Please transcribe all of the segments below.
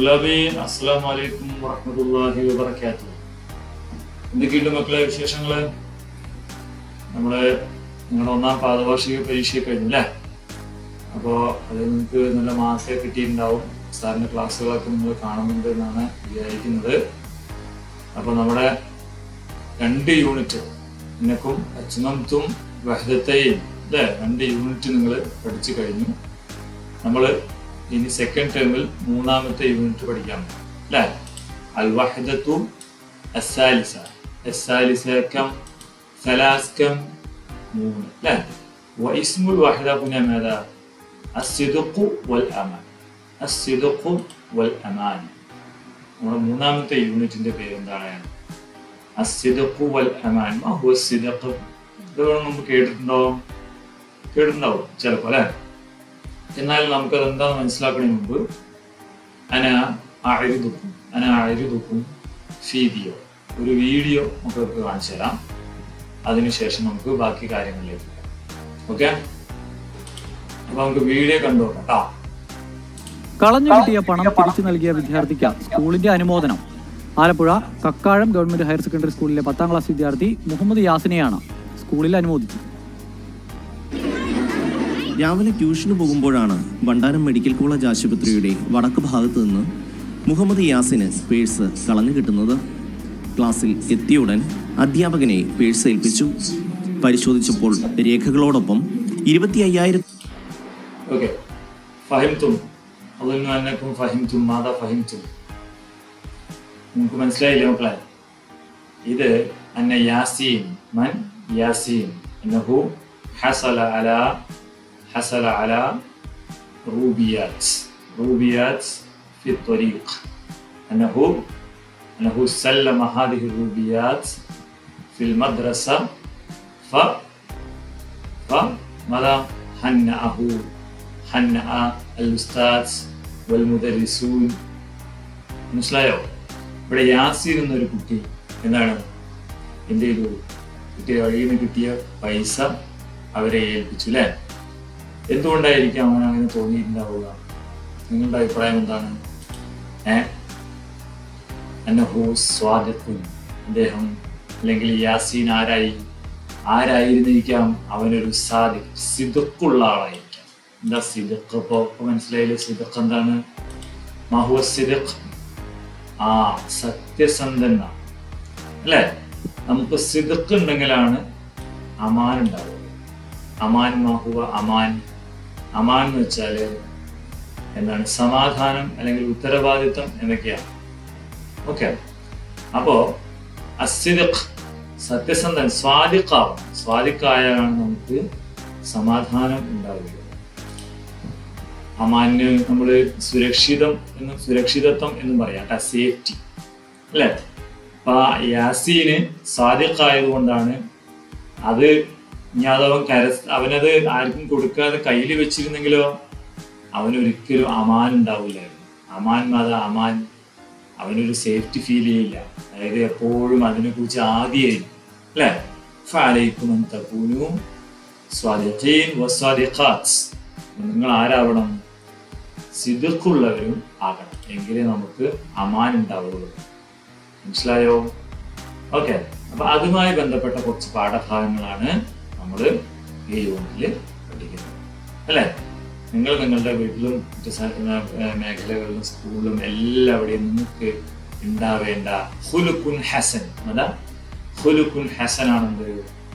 തുല്ലാബീൻ അസ്സലാമു അലൈക്കും വറഹ്മത്തുള്ളാഹി വബറകാതുഹു. എന്തൊക്കെയുണ്ട് മക്കളെ വിശേഷങ്ങള്? നിങ്ങളുടെ ഒന്നാം പാദവാർഷിക പരീക്ഷ കഴിഞ്ഞു അല്ലേ? അപ്പോൾ അത് നിങ്ങൾക്ക് നല്ല മാർക്കൊക്കെ കിട്ടിയിട്ടുണ്ടാവും. സാറിൻ്റെ ക്ലാസ്സുകളൊക്കെ നിങ്ങൾ കാണുന്നുണ്ട് എന്നാണ് വിചാരിക്കുന്നത്. അപ്പോൾ നമ്മുടെ 2 യൂണിറ്റ് ഇന്നക്കും അജ്മംതും വഹദത്തൈൻ അല്ലേ, 2 യൂണിറ്റ് നിങ്ങൾ പഠിച്ചു കഴിഞ്ഞു. നമ്മൾ ഇനി സെക്കൻഡ് ടേമിൽ 3ാമത്തെ യൂണിറ്റ് പഠിക്കാൻ അല്ലേ? അൽ വഹദത്തു അസ്സാലിസ. അസ്സാലിസ കം സലാസ് കം 3 അല്ലേ? വഇസ്മുൽ വഹദ ഹുന മാദാ? അസ്സിദ്ഖു വൽ അമാൻ. അസ്സിദ്ഖു വൽ അമാൻ. നമ്മുടെ 3ാമത്തെ യൂണിറ്റിന്റെ പേര് എന്താണ്? അസ്സിദ്ഖു വൽ അമാൻ. മാ ഹുവ അസ്സിദ്ഖ്? ഇത് നമ്മൾ കേട്ടിട്ടുണ്ടാവും ചിലപ്പോൾ അല്ലേ? എന്നാൽ നമുക്കത് എന്താണെന്ന് മനസ്സിലാക്കുന്നതിന് മുമ്പ് അന അഴിതുക്കും വീഡിയോ, ഒരു വീഡിയോ നമുക്ക് കാണിച്ചു തരാം. അതിനുശേഷം നമുക്ക് ബാക്കി കാര്യങ്ങളിലേക്ക് പോകാം. ഓക്കെ, അപ്പൊ നമുക്ക് വീഡിയോ കണ്ടുനോക്കാം കേട്ടോ. കളഞ്ഞു കിട്ടിയ പണം തിരിച്ചു നൽകിയ വിദ്യാർത്ഥിക്ക് സ്കൂളിന്റെ അനുമോദനം. Alappuzha Kakkazham government higher secondary സ്കൂളിലെ 10ാം ക്ലാസ് വിദ്യാർത്ഥി മുഹമ്മദ് യാസിനെയാണ് സ്കൂളിൽ അനുമോദിച്ചത്. രാവിലെ ട്യൂഷന് പോകുമ്പോഴാണ് വണ്ടാനം മെഡിക്കൽ കോളേജ് ആശുപത്രിയുടെ വടക്ക് ഭാഗത്തു നിന്ന് മുഹമ്മദ് യാസിന് പേഴ്സ് കളഞ്ഞു കിട്ടുന്നത്. ക്ലാസ്സിൽ എത്തിയുടൻ അധ്യാപകനെ പേഴ്സ് ഏൽപ്പിച്ചു. പരിശോധിച്ചപ്പോൾ രേഖകളോടൊപ്പം 25,000. ഓക്കെ, ഫഹിംതും അള്ളാഹു അന്നക്കും ഫഹിംതും മാദാ ഫഹിംതും. നിങ്ങൾക്ക് മനസ്സിലായില്ലേ മക്കളെ? ഇത് അന്ന യാസീൻ മൻ യാസീൻ അന്നഹു ഹസല അലാ റൂബിയാത്ത് في الطريق أنه سلم هذه الروبيات في المدرسة فماذا هنأ الأستاذ والمدرسون. മനസ്സിലായോ? ഇവിടെ യാസീൻ എന്നൊരു കുട്ടി എന്താണ് എന്ത് ചെയ്തു? കുട്ടിയുടെ വഴിയിൽ നിന്ന് കിട്ടിയ പൈസ അവരെ ഏൽപ്പിച്ചു അല്ലേ? എന്തുകൊണ്ടായിരിക്കും അവൻ അങ്ങനെ തോന്നിയിട്ടുണ്ടാവുക? നിങ്ങളുടെ അഭിപ്രായം എന്താണ്? അദ്ദേഹം അല്ലെങ്കിൽ യാസീൻ ആരായിരുന്നിരിക്കാം? അവനൊരു സിദ്ഖുള്ള ആളായിരിക്കാം. എന്താ സിദ്ഖ്? ഇപ്പൊ മനസ്സിലായില്ലേ? സിദ്ഖ് എന്താണ്? മാഹുവ സിദ്ഖ്? സത്യസന്ധന അല്ലേ? നമുക്ക് സിദ്ഖ് ഉണ്ടെങ്കിലാണ് അമാൻ ഉണ്ടാവുക. അമാൻ മാഹുവ അമാൻ. അമാൻ എന്ന് വെച്ചാല് എന്താണ്? സമാധാനം അല്ലെങ്കിൽ ഉത്തരവാദിത്വം എന്നൊക്കെയാണ്. ഓക്കെ, അപ്പോ അസ്സിദ്ഖ് സത്യസന്ധൻ, സ്വാദിഖായാണ് നമുക്ക് സമാധാനം ഉണ്ടാവുക. അമാന് നമ്മള് സുരക്ഷിതത്വം എന്നും പറയാം, സേഫ്റ്റി അല്ലെ? അപ്പൊ യാസീന് സ്വാദിഖായത് കൊണ്ടാണ് അത്. ഇനി അതവൻ അവനത് ആർക്കും കൊടുക്കാതെ കയ്യിൽ വെച്ചിരുന്നെങ്കിലോ അവനൊരിക്കലും അമാൻ ഉണ്ടാവില്ലായിരുന്നു. അമാൻ അവനൊരു സേഫ്റ്റി ഫീൽ ചെയ്യില്ല. അതായത് എപ്പോഴും അതിനെ കുറിച്ച് ആദ്യമായിരിക്കും അല്ലെ? ഫഅലൈക്കും അൻ തകൂനു സ്വാദിഖീൻ വസ്വാദിഖാത്ത്. നിങ്ങൾ ആരാവണം? സിദ്ഖുള്ളവരും ആകണം, എങ്കിലേ നമുക്ക് അമാൻ ഉണ്ടാവുള്ളൂ. മനസ്സിലായോ? ഓക്കെ, അപ്പൊ അതുമായി ബന്ധപ്പെട്ട കുറച്ച് പാഠഭാഗങ്ങളാണ് നമ്മൾ ഈ യൂണിറ്റിൽ പഠിക്കുന്നത് അല്ലെ? നിങ്ങൾ നിങ്ങളുടെ വീട്ടിലും മേഖലകളിലും സ്കൂളിലും എല്ലാവിടെയും നിങ്ങൾക്ക് ഉണ്ടാവേണ്ട ഖുലുഖുൻ ഹസൻ. അതാ ഖുലുഖുൻ ഹസൻ ആണെന്ത്?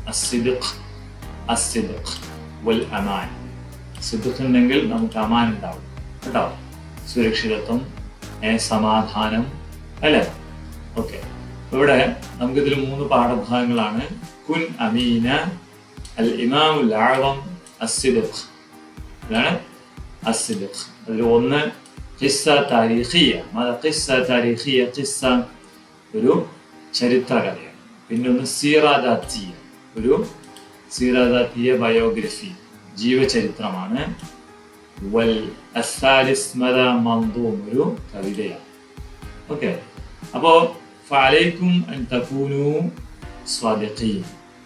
അസ്സിദ്ഖ് വൽ അമാൻ. സിദ്ഖ് ഉണ്ടെങ്കിൽ നമുക്ക് അമാൻ ഉണ്ടാവും കേട്ടോ. സുരക്ഷിതത്വം, സമാധാനം അല്ലേ? ഓക്കെ, ഇവിടെ നമുക്കിതിൽ 3 പാഠഭാഗങ്ങളാണ്. കുൻ അമീന, അൽ ഇമാമുൽ അഅ്ളം, അസ്സിദ്ഖ്. ഇതാണ് അസ്സിദ്ഖ്. അതിൽ 1 ഖിസ്സ താരീഖിയ. ഖിസ്സ താരീഖിയ, ഖിസ്സ ഒരു ചരിത്ര കഥയാണ്. പിന്നെ 1 സീറാദാത്തിയ, ഒരു സീറാദാത്തിയ ബയോഗ്രഫി, ജീവചരിത്രമാണ്. വൽ അസ്സാലിസ് മൻദൂം, ഒരു കവിതയാണ്. ഓക്കെ, അപ്പോ ഫഅലൈക്കും അൻ തകൂനു സ്വാദിഖീൻ.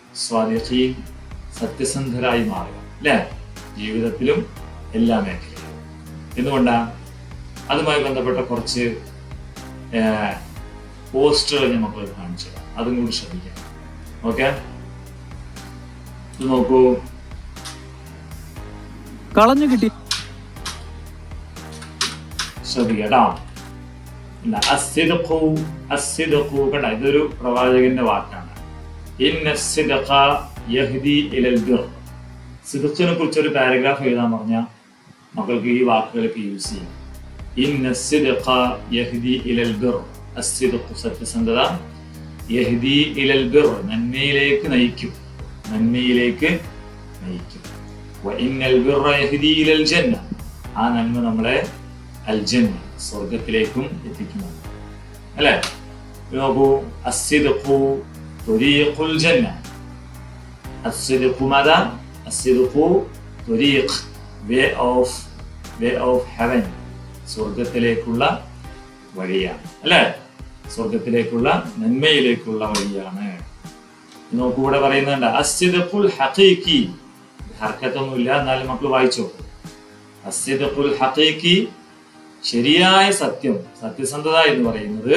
സത്യസന്ധരായി മാറുക അല്ലേ? ജീവിതത്തിലും എല്ലാ മേഖലയിലും. എന്തുകൊണ്ടാ? അതുമായി ബന്ധപ്പെട്ട കുറച്ച് പോസ്റ്ററുകൾ ഞാൻ മക്കൾ കാണിച്ചു തരാം, അതും കൂടി ശ്രദ്ധിക്കാം. ഓക്കെ, ഇത് നോക്കൂ. കളഞ്ഞു കിട്ടി ശ്രദ്ധിക്കട്ടോ. കണ്ട, ഇതൊരു പ്രവാചകന്റെ വാക്കാണ്. സിദ്ഖിനെ കുറിച്ച് ഒരു പാരഗ്രാഫ് എഴുതാൻ പറഞ്ഞാൽ മക്കൾക്ക് ഈ വാക്കുകളൊക്കെ യൂസ് ചെയ്യും. സത്യസന്ധത യഹ്ദി ഇലൽ ബിർ, നന്മയിലേക്ക് നയിക്കും, നന്മയിലേക്ക് നയിക്കും. വഇന്നൽ ബിർറ യഹ്ദി ഇലൽ ജന്ന, ആ നന്മ നമ്മളെ അൽ ജന്ന, സ്വർഗത്തിലേക്കും എത്തിക്കുന്നു. അല്ലേ? നോക്കൂ, അസ്സിദ്ഖു തുരീഖുൽ ജന്ന. അസ്സിദ്ഖു മാദാ? അസ്സിദ്ഖു തുരീഖ്, വേ ഓഫ് ഹെവൻ, സ്വർഗത്തിലേക്കുള്ള വഴിയാണ്. അല്ലേ? സ്വർഗത്തിലേക്കുള്ള നന്മയിലേക്കുള്ള വഴിയാണ്. നോക്കൂ, ഇവിടെ പറയുന്നുണ്ട് അസ്സിദ്ഖുൽ ഹഖീഖി. ഹർക്കത്തൊന്നുമില്ല, എന്നാലും മക്കൾ വായിച്ചോ. അസ്സിദ്ഖുൽ ഹഖീഖി, ശരിയായ സത്യം, സത്യസന്ധത എന്ന് പറയുന്നത്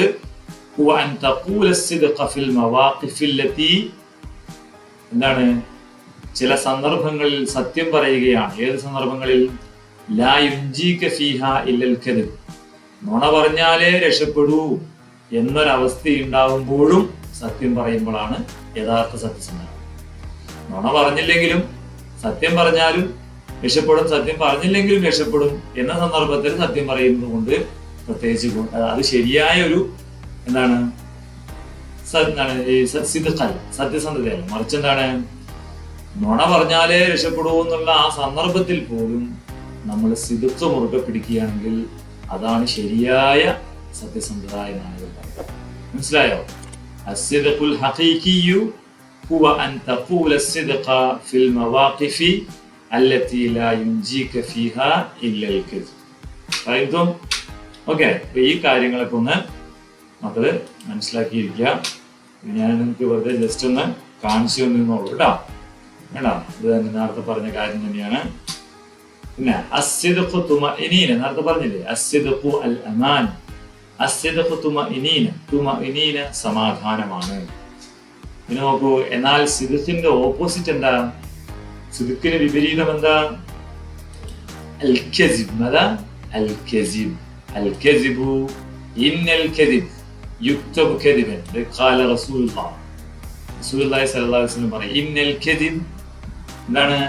എന്താണ്? ചില സന്ദർഭങ്ങളിൽ സത്യം പറയുകയാണ്. ഏത് സന്ദർഭങ്ങളിൽ? ലാ യുൻജീക ഫീഹാ ഇല്ലൽ കദിബ്, നുണ പറഞ്ഞാലേ രക്ഷപ്പെടൂ എന്നൊരവസ്ഥ ഉണ്ടാവുമ്പോഴും സത്യം പറയുമ്പോഴാണ് യഥാർത്ഥ സത്യസന്ധത. നുണ പറഞ്ഞില്ലെങ്കിലും സത്യം പറഞ്ഞാലും രക്ഷപ്പെടും, സത്യം പറഞ്ഞില്ലെങ്കിലും രക്ഷപ്പെടും എന്ന സന്ദർഭത്തിൽ സത്യം പറയുന്നത് കൊണ്ട് പ്രത്യേകിച്ച് അത് ശരിയായ ഒരു എന്താണ് സത്യസന്ധതയല്ല. മറിച്ച് എന്താണ്? നുണ പറഞ്ഞാലേ രക്ഷപ്പെടൂ എന്നുള്ള ആ സന്ദർഭത്തിൽ പോലും നമ്മൾ സിദ്ഖ് മുറുകെ പിടിക്കുകയാണെങ്കിൽ അതാണ് ശരിയായ സത്യസന്ധത എന്നാണ് പറയുന്നത്. മനസ്സിലായോ? അസ്സിദ്ഖുൽ ഹഖീഖിയു ഹുവ അൻ തഖൂല അസ്സിദ്ഖ ഫിൽ മവാഖിഫി അല്ലത്തി ലാ യുൻജീക ഫീഹാ ഇല്ലൽ കദിബ്. ഫഹംതും? ഓക്കെ, അപ്പൊ ഈ കാര്യങ്ങളൊക്കെ ഒന്ന് മക്കള് മനസ്സിലാക്കിയിരിക്കുക. ഞാൻ നിങ്ങൾക്ക് വെറുതെ ജസ്റ്റ് ഒന്ന് കാണിച്ചു തന്നിരുന്നുള്ളൂ കേട്ടോ. കേട്ടോ, ഇത് തന്നെ നേരത്തെ പറഞ്ഞ കാര്യം തന്നെയാണ്. പിന്നെ അസ്സിദ്ഖു തുമഇനീന, നേരത്തെ പറഞ്ഞില്ലേ, അസ്സിദ്ഖു അൽ അമാൻ, അസ്സിദ്ഖു തുമഇനീന, തുമഇനീന സമാധാനമാണ്. പിന്നെ നോക്കൂ, എന്നാൽ സിദ്ഖിന്റെ ഓപ്പോസിറ്റ് എന്താ? സിദ്ഖിന് വിപരീതം എന്താ? അൽ കസിബ്. മതാ? അൽ കസിബ്. അൽ കസിബു ഇന്നൽ കസിബ് യുക്തബു കദിബൻ. ഖാല റസൂലുള്ളാഹി സ്വല്ലല്ലാഹു അലൈഹി വസല്ലം പറയും, ഇന്നൽ കദിബ് എന്താണ്?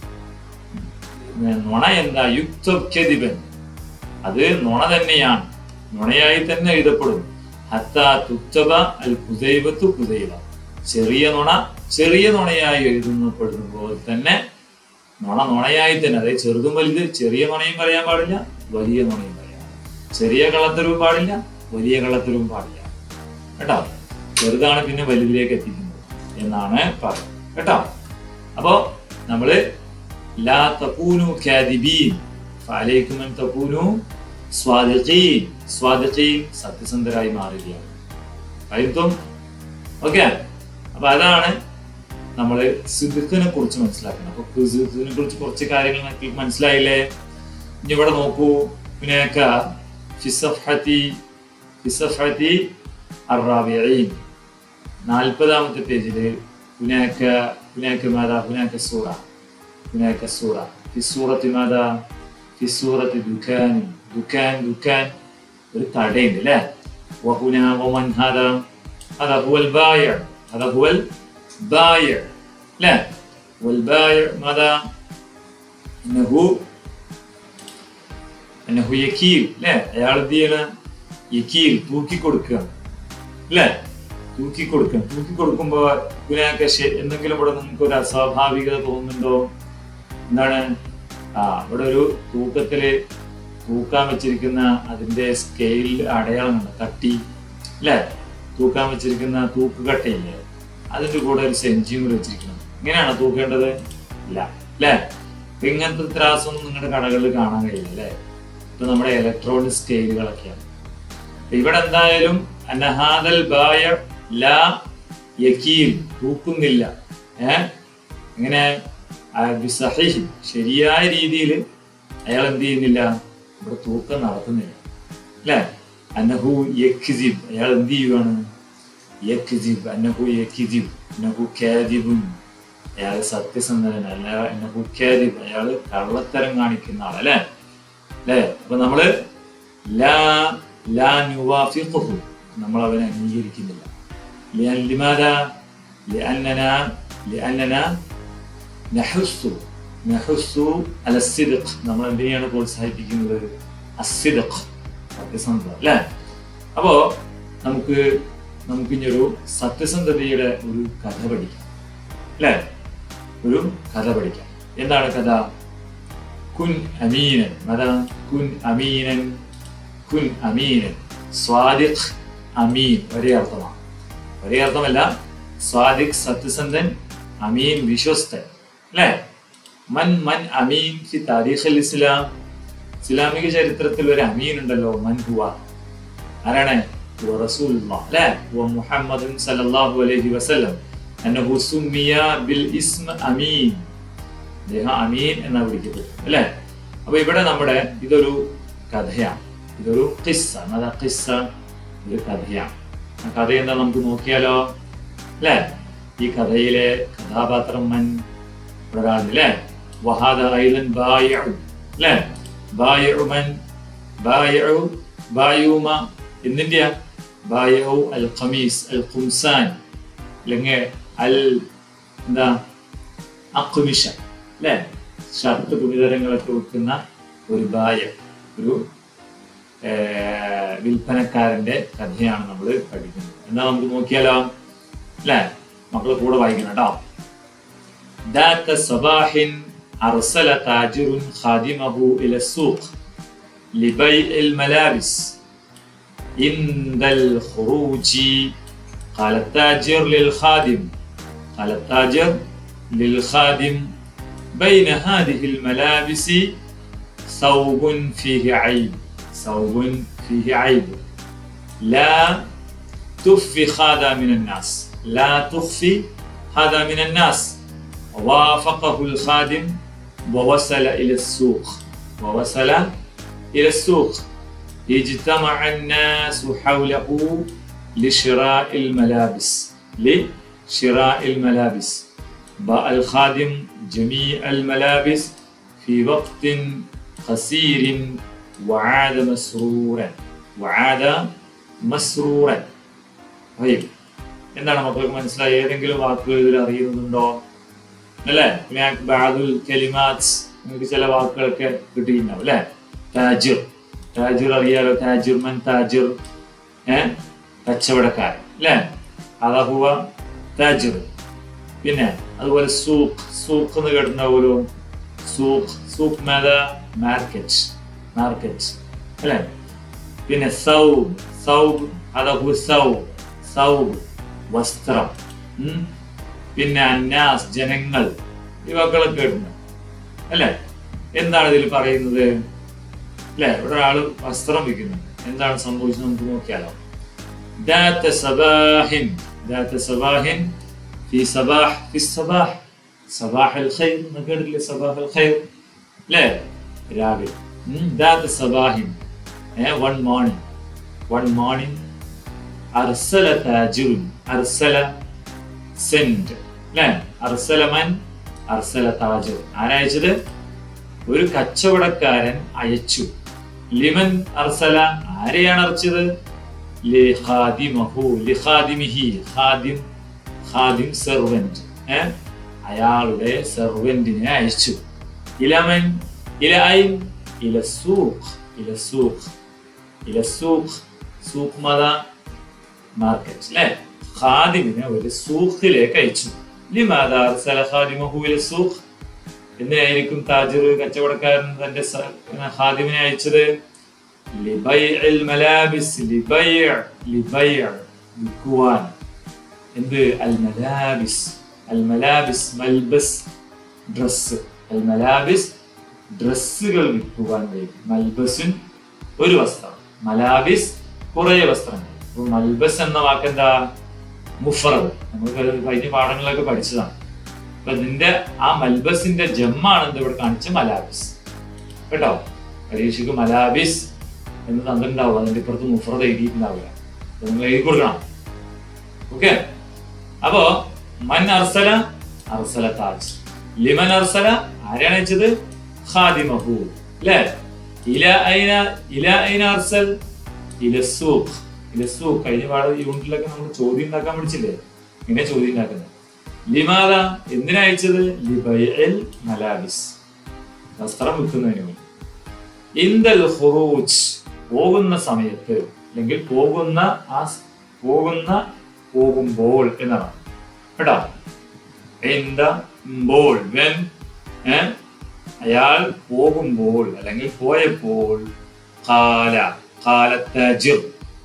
നുണ എന്താ? യുക്തബ് കദിബൻ, അത് നുണ തന്നെയാണ്, നുണയായി തന്നെ എഴുതപ്പെടും. ഹത്താ തുക്തബ അൽ കുസൈബത്തു കുസൈബ, ചെറിയ നുണ ചെറിയ നുണയായി എഴുതപ്പെടുന്ന പോലെ തന്നെ നുണ നുണയായി തന്നെ, അതായത് ചെറുതും വലുത്, ചെറിയ നുണയും പറയാൻ പാടില്ല, വലിയ നുണയും പറയാം. ചെറിയ കള്ളത്തരവും പാടില്ല, വലിയ കള്ളത്തരവും പാടില്ല. കേട്ടോ, ചെറുതാണ് പിന്നെ വലുതിലേക്ക് എത്തിക്കുന്നത് എന്നാണ് പറയുന്നത്. കേട്ടോ, അപ്പോ നമ്മള് ലാ തകൂനു കാദിബീൻ ഫഅലൈക്കും അൻ തകൂനു സ്വാദിഖീൻ, സ്വാദിഖീൻ സത്യസന്ധരായി മാറുകയാണ്. ഫഹംതും? ഓക്കെ, അപ്പൊ അതാണ് നമ്മള് സിദ്ഖിനെ കുറിച്ച് മനസ്സിലാക്കുന്നത്. അപ്പൊ സിദ്ഖിനെ കുറിച്ച് കുറച്ച് കാര്യങ്ങൾ മനസ്സിലായില്ലേ? ഇനി ഇവിടെ നോക്കൂ, ഹുനാക ഫി സഫഹതി അർറാബിഈൻ, 40ാമത്തെ പേജില് ഹുനാക മാദാ? ഹുനാക സൂറ, ഹുനാക സൂറ ഫി സൂറത്തി മാദാ? ഫി സൂറത്തി ദുകാൻ, ദുകാൻ, ദുകാൻ ഒരു കടയുണ്ട് അല്ലേ? വഹുനാ വമൻ ഹാദാ? ഹദാ ഹുവൽ ബായിഅ, ഹദാ ഹുവൽ ബായിഅ അല്ലേ? വൽ ബായിഅ മാദാ? അന്നഹു യകീൽ അല്ലേ? അയാൾ എന്ത് ചെയ്യണം? യകീൽ, തൂക്കി കൊടുക്കുക അല്ലേ? തൂക്കി കൊടുക്കുക. തൂക്കി കൊടുക്കുമ്പോ എന്തെങ്കിലും ഇവിടെ നിങ്ങൾക്ക് ഒരു അസ്വാഭാവികത തോന്നുന്നുണ്ടോ? എന്താണ്? ഇവിടെ ഒരു തൂക്കാൻ വെച്ചിരിക്കുന്ന അതിന്റെ സ്കെയിൽ അടയാളമുണ്ട്, കട്ടി അല്ലേ? തൂക്കാൻ വെച്ചിരിക്കുന്ന തൂക്കുകട്ടയില്ലേ, അതിന്റെ കൂടെ ഒരു സെഞ്ചിയും കൂടെ വെച്ചിരിക്കണം. ഇങ്ങനെയാണോ തൂക്കേണ്ടത്? ഇല്ല അല്ലേ? ഇങ്ങനത്തെ ത്രാസൊന്നും നിങ്ങളുടെ കടകളിൽ കാണാൻ കഴിയില്ല അല്ലേ? ഇപ്പൊ നമ്മുടെ ഇലക്ട്രോണിക് സ്കെയിലുകളൊക്കെയാണ്. ഇവിടെ എന്തായാലും അന്നഹാദൽ ബായ ലാ യകീൽ, തൂക്കുന്നില്ല. ഇങ്ങനെ ശരിയായ രീതിയിൽ അയാൾ എന്ത് ചെയ്യുന്നില്ല? ഇവിടെ തൂക്കം നടത്തുന്നില്ല. അല്ലെ? അന്നഹു യക്സിബ്, അയാൾ എന്ത് ചെയ്യുവാണ്? യക്സിബ്, അന്നഹു യക്സിബ്, അന്നഹു കാദിബുൻ, അയാൾ സത്യസന്ധനല്ല, അന്നഹു കാദിബ്, അയാൾ കള്ളത്തരം കാണിക്കുന്ന ആൾ, അല്ലെ? അപ്പൊ നമ്മള് ലാ നുവാഫിഖുഹു, നമ്മൾ അവനെ അംഗീകരിക്കുന്നില്ല. ലിമാദാ ലിഅന്നനാ നഹുസ്സു അല സിദ്ഖ്, നമ്മൾ എന്തിനെയാണ് പ്രോത്സാഹിപ്പിക്കുന്നത്? അസ്സിദ്ഖ്, സത്യസന്ധത, അല്ലെ? അപ്പോ നമുക്കിഞ്ഞൊരു സത്യസന്ധതയുടെ ഒരു കഥ പഠിക്കാം, അല്ലെ? ഒരു കഥ പഠിക്കാം. എന്താണ് കഥ? കുൻ അമീനൻ, കുൻ അമീനൻ, കുൻ അമീനൻ. സ്വാദിഖ്, അമീൻ ഒരേ അർത്ഥമാണ്, ഒരേ അർത്ഥമല്ല. സ്വാദിഖ് സത്യസന്ധൻ, അമീൻ വിശ്വസ്തൻ, അല്ലെ? മൻ അമീൻ ഫി താരീഖിൽ ഇസ്ലാം, ഇസ്ലാമിക ചരിത്രത്തിൽ ഒരു അമീൻ ഉണ്ടല്ലോ. മൻ ഹുവ, ആരാണ്? റസൂലുള്ളാഹ്, അല്ലെ? മുഹമ്മദ് സല്ലല്ലാഹു അലൈഹി വസല്ലം അന്നഹു സുമ്മിയ ബിൽ ഇസ്മ അമീൻ, അദ്ദേഹം അമീൻ എന്നാ വിളിക്കപ്പെട്ടു, അല്ലെ? അപ്പൊ ഇവിടെ നമ്മുടെ ഇതൊരു കഥയാണ്, ഇതൊരു ഖിസ്സ, ഖിസ്സ ഒരു കഥയാണ്. ആ കഥ എന്താ നമുക്ക് നോക്കിയാലോ, അല്ലെ? ഈ കഥയിലെ കഥാപാത്രം മൻ, ഒരാളുണ്ട്, അല്ലെ? വഹാദ ഐലൻ ബായിഉ, അല്ലെ? ബായിഉ മൻ, ബായിഉ ബായൂമ എന്തിന്റെയാ? ബായിഉ അൽ ഖമീസ് അൽ ഖുംസാൻ, അല്ലെങ്കിൽ അൽ എന്താ അഖ്മിഷ, അല്ലെ? ഷർട്ട് തുണിതരങ്ങളൊക്കെ വെക്കുന്ന ഒരു ഒരു വിൽപ്പനക്കാരന്റെ കഥയാണ് നമ്മൾ പഠിക്കുന്നത്. എന്നാ നമുക്ക് നോക്കിയാലോ, അല്ലെ? മക്കള് കൂടെ വായിക്കണം കേട്ടോ. ذات صباح أرسل تاجر خادمه إلى السوق لبيع الملابس. عند الخروج قال التاجر للخادم بين هذه الملابس ثوب فيه عيب لا تخفي هذا من الناس. ووافقه الخادم ووصل إلى السوق اجتمع الناس حوله لشراء الملابس. باع الخادم جميع الملابس في وقت قصير وعاد مسرورا. طيب, എന്താണ് മക്കൾക്ക് മനസ്സിലായി? ഏതെങ്കിലും വാക്കുകൾ ഇതിൽ അറിയുന്നുണ്ടോ? അല്ലെ? നിങ്ങൾക്ക് ചില വാക്കുകളൊക്കെ കിട്ടിയിട്ടുണ്ടാവും, അല്ലെ? താജിർ അറിയാലോ. താജിർ കച്ചവടക്കാരൻ, അല്ലെ? അതാഹുവ താജിർ. പിന്നെ അതുപോലെ സൂഖ് എന്ന് കേട്ടിട്ടുണ്ടാവുമല്ലോ. സൂഖ് മാർക്കറ്റ്, അല്ലെ? പിന്നെ സൗബ് അതാഹു സൗബ് വസ്ത്രം. പിന്നെ അന്നാസ് ജനങ്ങൾ, ഈ വാക്കുകളൊക്കെ കേട്ടിട്ടുണ്ട്, അല്ലെ? എന്താണ് ഇതിൽ പറയുന്നത്? അല്ലെ? ഒരാള് വസ്ത്രം വിൽക്കുന്നുണ്ട്. എന്താണ് സംഭവിച്ചത് നമുക്ക് നോക്കിയാലോ. ذات صباح في الصباح صباح الخير എന്ന് കേട്ടില്ലേ? صباح الخير, അല്ലെ? രാവിലെ. ذات صباح, one morning أرسل تاجر, send, അല്ലെ? അർസല താജിർ, ആരയച്ചത്? ഒരു കച്ചവടക്കാരൻ അയച്ചു. ലിമൻ അർസല, ആരെയാണ് അയച്ചത്? ലിഖാദിമിഹി, ഖാദിം സെർവന്റ്, അയാളുടെ സെർവന്റിനെ അയച്ചു. ഇലമൻ, ഇല സൂഖ് മാർക്കറ്റ്, അല്ലെ? ഖാദിമിനെ ഒരു സൂഖിലേക്ക് അയച്ചു. ലിമാദാ അർസല ഖാദിമഹു ഇല സൂഖ്, എന്തിനായിരിക്കും താജിർ കച്ചവടക്കാരൻ തന്റെ ഖാദിമിനെ അയച്ചത്? ലിബൈഇൽ മലാബിസ്, വിൽക്കുവാൻ. എന്ത്? അൽമലാബിസ് മൽബസ്, ഡ്രസ്. അൽമലാബിസ് ഡ്രസ്സുകൾ വിൽക്കുവാൻ വേണ്ടി. മൽബസുൻ ഒരു വസ്ത്രം, മലാബിസ് കുറേ വസ്ത്രങ്ങൾ. അപ്പൊ മൽബസ് എന്ന വാക്കെന്താ? മുഫ്രദ്. നമ്മൾ കഴിഞ്ഞ പാഠങ്ങളിലൊക്കെ പഠിച്ചതാണ്. അപ്പൊ ഇതിന്റെ ആ മൽബസിന്റെ ജമ്മാണ് എന്താ ഇവിടെ കാണിച്ച? മലാബിസ്. കേട്ടോ? പരീക്ഷയ്ക്ക് മലാബിസ് എന്ന് തന്നിട്ടുണ്ടാവും. അതിന്റെ ഇപ്പുറത്ത് മുഫ്രദ് എഴുതിയിട്ടുണ്ടാവില്ല. നിങ്ങൾ എഴുതി കൊടുക്കണം. ഓക്കെ. അപ്പോ മൻ അർസല അർസല താജ്, ലിമൻ അർസല ആരെയാണ് അയച്ചത്? ഖാദിമഹു. അല്ലേ? ഇല ഐന അർസൽ ഇല സൂഖ്. ഇല സൂഖ് കഴിഞ്ഞ യൂണിറ്റിലൊക്കെ നമ്മൾ ചോദ്യം ഉണ്ടാക്കാൻ പഠിച്ചില്ലേ? ഇങ്ങനെ ചോദ്യം ഉണ്ടാക്കുന്നത്. ലിമാദ എന്തിനാ അയച്ചത്? ലിബൈഇൽ മലാബിസ്, വസ്ത്രം വിൽക്കുന്നതിന് വേണ്ടി. ഇന്ദൽ ഖുറൂജ് പോകുന്ന സമയത്ത്, അല്ലെങ്കിൽ പോകുമ്പോൾ എന്നാണ് കേട്ടോ. ഇന്ദ വെൻ അയാൾ പോകുമ്പോൾ അല്ലെങ്കിൽ പോയപ്പോൾ, ഖാല താജിർ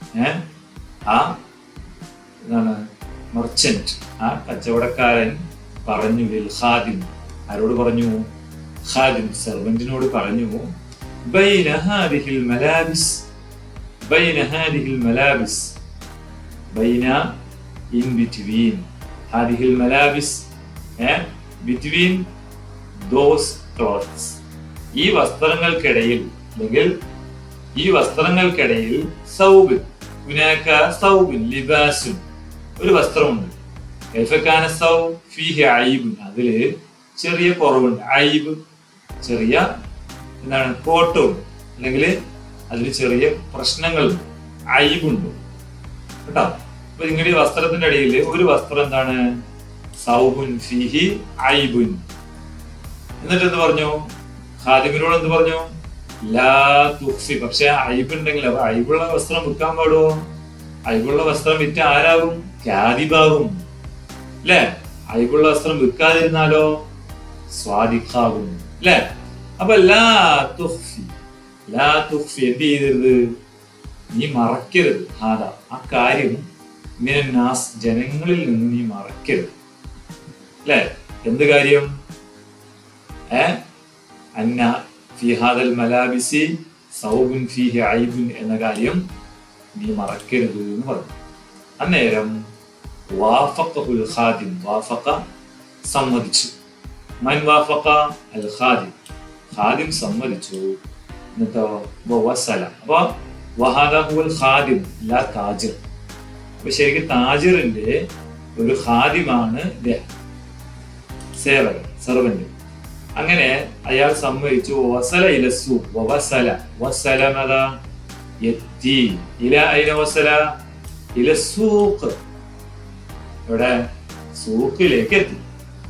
എന്താണ് മർച്ചന്റ്, ആ കച്ചവടക്കാരൻ പറഞ്ഞു, ലിൽ ഖാദിം ആരോട് പറഞ്ഞു? ഖാദിം സെർവന്റിനോട് പറഞ്ഞു, ബൈന ഹാദിഹിൽ മലാബിസ്, ബൈന ഹാദിഹിൽ മലാബിസ്, ബൈന ഇൻ ബിറ്റ്വീൻ, ഹാദിഹിൽ മലാബിസ് ബിറ്റ്വീൻ ദോസ് ക്ലോത്ത്സ്, ഈ വസ്ത്രങ്ങൾക്കിടയിൽ, അല്ലെങ്കിൽ ഈ വസ്ത്രങ്ങൾക്കിടയിൽ സൗബ്, ഹുനാക സൗബുൻ ലിബാസുൻ, ഒരു വസ്ത്രമുണ്ട്. കൈഫകാന സൗബ് ഫീഹി ഐബുൻ, അതില് ചെറിയ കുറവുണ്ട്. ഐബ് ചെറിയ എന്താണ് കോട്ടമുണ്ട്, അല്ലെങ്കിൽ അതിൽ ചെറിയ പ്രശ്നങ്ങളുണ്ട്, ഐബുണ്ട് കേട്ടോ. അപ്പൊ നിങ്ങളുടെ വസ്ത്രത്തിന്റെ ഇടയിൽ ഒരു വസ്ത്രം എന്താണ്? സൗബുൻ ഫീഹി ഐബുൻ. എന്നിട്ട് എന്ത് പറഞ്ഞു? ഖാദിമിനോട് എന്ത് പറഞ്ഞു? ലാ തുഖ്ഫി. പക്ഷെ ഐബുണ്ടെങ്കിൽ, അപ്പൊ ഐബുള്ള വസ്ത്രം വിൽക്കാൻ പാടുമോ? ഐബുള്ള വസ്ത്രം വിറ്റ ആരാകും? കാദിബാകും. അല്ലെ? ഐബുള്ള വസ്ത്രം വിൽക്കാതിരുന്നാലോ? സ്വാദിഖാകും. അല്ലെ? അപ്പൊ ലാ തുഖ്ഫി, ലാ തുഖ്ഫി എന്ത് ചെയ്തരുത്? നീ മറക്കരുത്. ആ കാര്യം മിനന്നാസ്, ജനങ്ങളിൽ നിന്ന് നീ മറക്കരുത്. അല്ലെ? എന്ത് കാര്യം? അന്ന ഫീ ഹാദൽ മലാബിസി സൗബുൻ ഫീഹി ഐബുൻ എന്ന കാര്യം നീ മറക്കരുത് എന്ന് പറഞ്ഞു. അന്നേരം വാഫഖഹുൽ ഖാദിം, വാഫഖ സമ്മതിച്ചു. മൻ വാഫഖ? അൽ ഖാദിം, ഖാദിം സമ്മതിച്ചു. എന്നിട്ടോ വസല. അപ്പൊ വഹാദ ഹുവൽ ഖാദിം ലാ താജിർ. അപ്പൊ ശരിക്കും താജിറിന്റെ ഒരു ഖാദിമാണ് സേവകൻ, സെർവന്റ്. അങ്ങനെ അയാൾ സമ്മതിച്ചു. വസല ഇല സൂഖ്, വസല, വസല മദാ യത്തി ഇല ഐന വസല ഇല സൂഖ്, ഇവിടെ സൂഖിലേക്ക് എത്തി.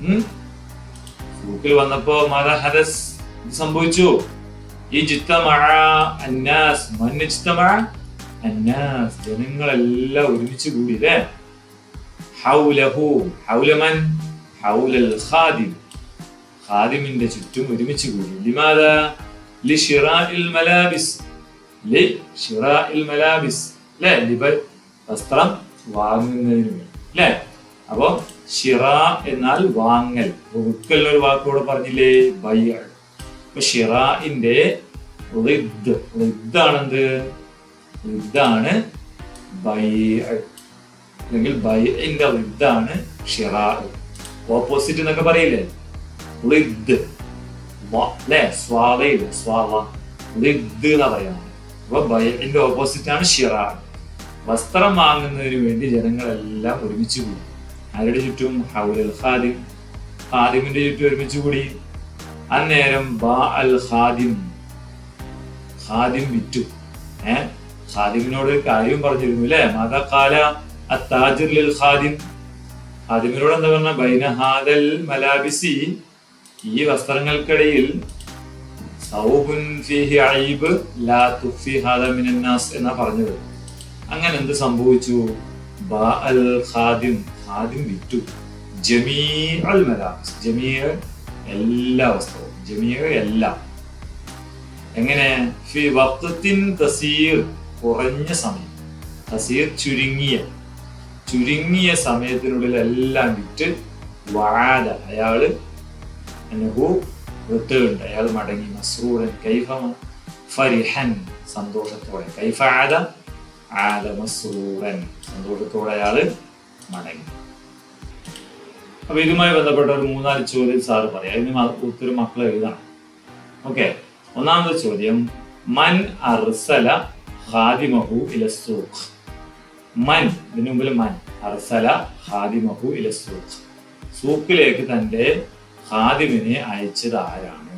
സൂഖിൽ വന്നപ്പോ മദാ ഹദസ്, സംഭവിച്ചു. ഇജ്തമഅ അന്നാസ്, മൻ ഇജ്തമഅ അന്നാസ്, ജനങ്ങളെല്ലാം ഒരുമിച്ച് കൂടി. അല്ലേ? ഹൗലഹു, ഹൗല മൻ? ഹൗലൽ ഖാദിം, ഖാദിമിന്റെ ചുറ്റും ഒരുമിച്ച് കൂടി. ലിമാദാ? ലിശിറാഇൽ മലാബിസ്, ലിശിറാഇൽ മലാബിസ്, അല്ലേ? വസ്ത്രം വാങ്ങുന്നതിന് വേണ്ടി. അല്ലേ? അപ്പൊ ഷിറാ എന്നാൽ വാങ്ങൽ. വിൽക്കൽ ഒരു വാക്കോട് പറഞ്ഞില്ലേ? ബൈഅ. അപ്പൊ ഷിറാഇന്റെ ളിദ്ദാണെന്ത്? ളിദ്ദാണ് ബൈഅ, അല്ലെങ്കിൽ ബൈഇന്റെ ളിദ്ദാണ് ഷിറാ. ഓപ്പോസിറ്റ് എന്നൊക്കെ പറയില്ലേ? ളിദ്, അല്ലെ? സ്വാലയില് സ്വാല, ളിദ് എന്നാ പറയുന്നത്. അപ്പൊ ബൈഇന്റെ ഓപ്പോസിറ്റ് ആണ് ഷിറാ. വസ്ത്രം വാങ്ങുന്നതിന് വേണ്ടി ജനങ്ങളെല്ലാം ഒരുമിച്ച് കൂടി. ആരുടെ ചുറ്റും? ഹൗലൽ ഖാദിം, ഖാദിമിന്റെ ചുറ്റും ഒരുമിച്ച് കൂടി. അന്നേരം ബാ അൽ ഖാദിം, ഖാദിം വിറ്റു. ഖാദിമിനോട് ഒരു കാര്യം പറഞ്ഞിരുന്നു. അല്ലെ? മാദാ ഖാല അത്താജിർ ലിൽ ഖാദിം, ഖാദിമിനോട് എന്താ പറഞ്ഞ? ബൈന ഹാദൽ മലാബിസി, ഈ വസ്ത്രങ്ങൾക്കിടയിൽ സൗബുൻ ഫീഹി ഐബ് ലാ തുഖ്ഫി ഹാദാ മിനന്നാസ് എന്നാ പറഞ്ഞത്. അങ്ങനെ എന്ത് സംഭവിച്ചു? ബാ അൽ ഖാദിം, ഖാദിം വിറ്റു. ജമീഅൽ മലാബിസ്, ജമീഅ എല്ലാ വസ്ത്രവും, ജമീഅ എല്ലാം. എങ്ങനെ? ഫി വഖ്തിൻ തസീർ, കുറഞ്ഞ സമയം. തസീർ ചുരുങ്ങിയ സമയത്തിനുള്ളിൽ എല്ലാം വിറ്റ്. വആദ, അയാള് റിട്ടേൺ, അയാൾ മടങ്ങി. മസ്റൂറൻ, കൈഫ ഫരിഹൻ, സന്തോഷത്തോടെ. കൈഫ ആദ, ആദ മസ്റൂറൻ, സന്തോഷത്തോടെ അയാള് മടങ്ങി. അപ്പൊ ഇതുമായി ബന്ധപ്പെട്ട ഒരു 3-4 ചോദ്യം സാറ് പറയാം. ഇതിന് ഉത്തരം മക്കൾ എഴുതണം. ഓക്കെ. ഒന്നാമത്തെ ചോദ്യം, മൻ അർസല ഖാദിമഹു ഇല സൂഖ്. മൻ, ഇതിനു മുമ്പിൽ മൻ. അർസല ഖാദിമഹു ഇല സൂഖ്. സൂക്കിലേക്ക് തന്റെ ഖാദിമിനെ അയച്ചത് ആരാണ്?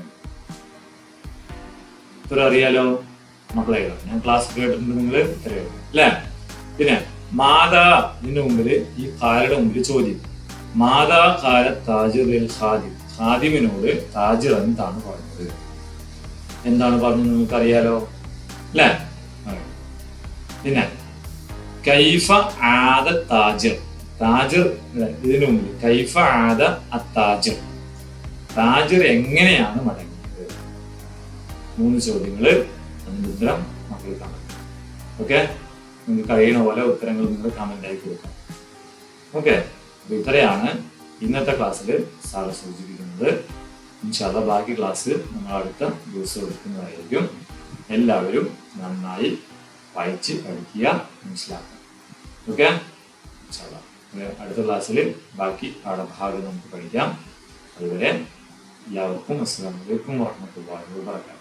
ഉത്തരം അറിയാലോ മക്കളെ? ഞാൻ ക്ലാസ് കേട്ടിട്ടുണ്ട്, നിങ്ങൾ ഉത്തരം അല്ലേ? പിന്നെ മാതാ, ഇതിന്റെ മുമ്പിൽ ഈ ഖാലയുടെ മുമ്പിൽ ചോദ്യം. മാതാ ഖാല താജിർ ലിൽ ഖാദിം. ഖാദിമിനോട് താജിർ എന്താണ് പറഞ്ഞത്? എന്താണ് പറഞ്ഞത് നിങ്ങൾക്ക് അറിയാലോ അല്ലേ? പിന്നെ കൈഫ ആദ താജിർ. താജിർ ഇതിനു മുമ്പിൽ കൈഫ ആദ അത്താജിർ. താജിർ എങ്ങനെയാണ് മടങ്ങിയത്? 3 ചോദ്യങ്ങള്. അതിന്റെ ഉത്തരം മക്കൾ കാണാം. ഓക്കെ, നിങ്ങൾക്ക് കഴിയുന്ന പോലെ ഉത്തരങ്ങൾ നിങ്ങൾ കമന്റ് ആയി കൊടുക്കാം. ഓക്കെ, ഇത്രയാണ് ഇന്നത്തെ ക്ലാസ്സിൽ സാറ് സൂചിപ്പിക്കുന്നത്. ഇൻഷാ അല്ലാഹ് ബാക്കി ക്ലാസ് നമ്മൾ അടുത്ത ദിവസം എടുക്കുന്നതായിരിക്കും. എല്ലാവരും നന്നായി വായിച്ച് പഠിക്കുക, മനസ്സിലാക്കുക. ഓക്കെ, ഇൻഷാ അല്ലാഹ് അടുത്ത ക്ലാസ്സിൽ ബാക്കി പാഠഭാഗം നമുക്ക് പഠിക്കാം. അതുവരെ എല്ലാവർക്കും അസ്സലാമു അലൈക്കും വറഹ്മത്തുള്ളാഹി വബറകാതുഹു.